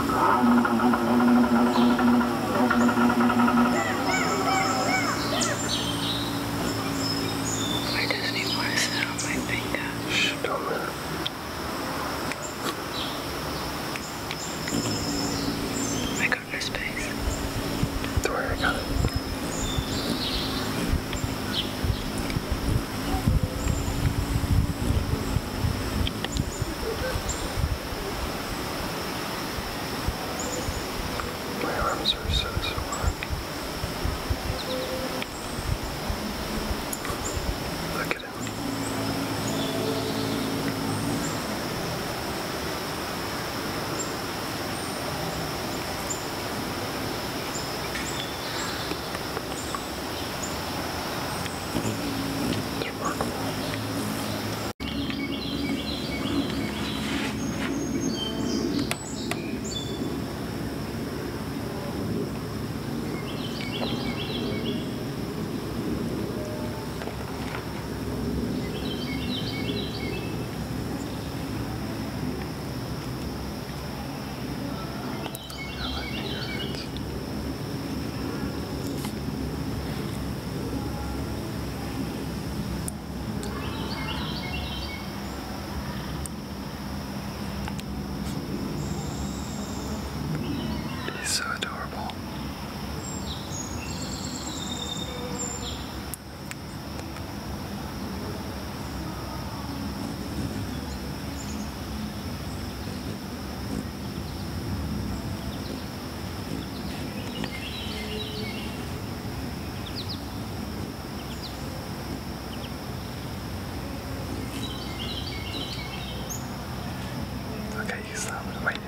Why doesn't he want to sit on my finger? Shh, don't move. I got no space. Don't worry, I got it. My arms are so sore. Look at him. It's remarkable. He's so adorable. Okay, you stop. Wait.